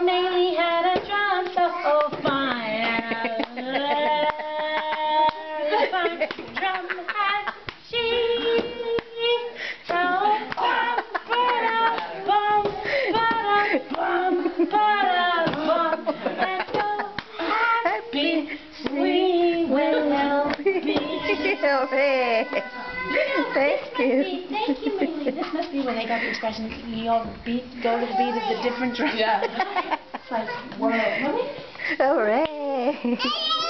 Maylie had a drum so fine. Drum had she. So bum, ba-da-bum, ba-da-bum, ba-da-bum. Let's go happy, sweet will be. Hooray! Thank you. Thank you, Maylie. This must be where they got the expression, you all go to the beat of the different drum. Yeah. It's like, whoa. Hooray!